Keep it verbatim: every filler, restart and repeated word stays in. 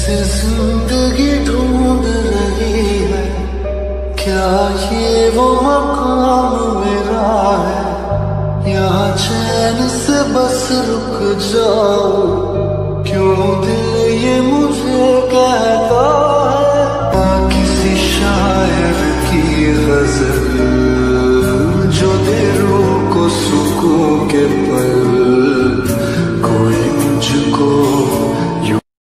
जिसे जिंदगी ढूंढ रही है, क्या ये वो मकाम